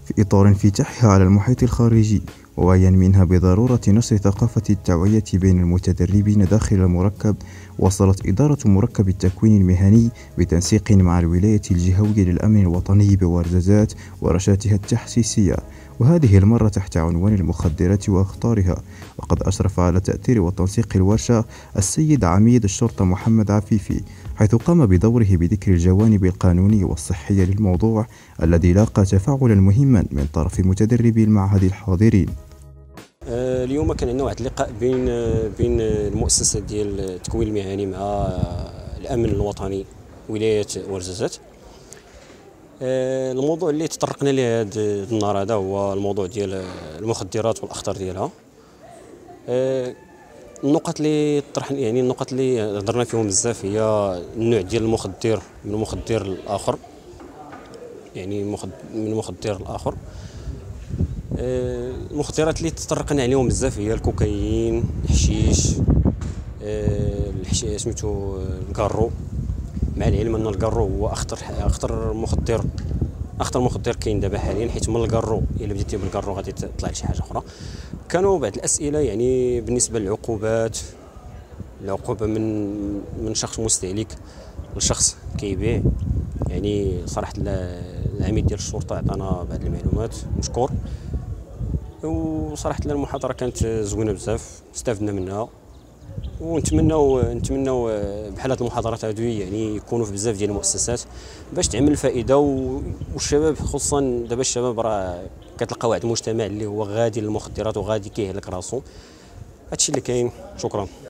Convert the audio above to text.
في إطار انفتاحها على المحيط الخارجي، ووعيا منها بضرورة نشر ثقافة التوعية بين المتدربين داخل المركب. وصلت إدارة مركب التكوين المهني بتنسيق مع الولاية الجهوية للأمن الوطني بورزازات ورشاتها التحسيسية، وهذه المرة تحت عنوان المخدرات وأخطارها. وقد أشرف على تأثير وتنسيق الورشة السيد عميد الشرطة محمد عفيفي، حيث قام بدوره بذكر الجوانب القانونية والصحية للموضوع الذي لاقى تفاعلا مهما من طرف متدربي المعهد الحاضرين. اليوم كان عندنا واحد اللقاء بين المؤسسه ديال التكوين المهني مع الامن الوطني ولايه ورزازات. الموضوع اللي تطرقنا ليه هذا النهار هذا هو الموضوع ديال المخدرات والاخطار ديالها. النقط اللي طرحنا، يعني النقط اللي هضرنا فيهم بزاف، هي النوع ديال المخدر من المخدر الاخر، يعني من المخدر الاخر. المخدرات اللي تطرقنا عليهم بزاف هي الكوكايين، الحشيش، سميتو الكارو، مع العلم ان الكارو هو اخطر مخدر كاين دابا حاليا، حيت من الكارو الا بديتي بالكارو غادي تطلع لشي حاجه اخرى. كانوا بعض الاسئله يعني بالنسبه للعقوبات، العقوبه من شخص مستهلك لشخص كيبيع. يعني صراحه العميد ديال الشرطه عطانا بعض المعلومات، مشكور. وصراحه المحاضره كانت زوينه بزاف، استفدنا منها، ونتمناو بحال هاد المحاضرات هادو يعني يكونوا في بزاف ديال المؤسسات باش تعمل فائده. والشباب خصوصا دابا، الشباب راه كتلقى واحد المجتمع اللي هو غادي للمخدرات وغادي كيهلك راسو. هادشي اللي كاين. شكرا.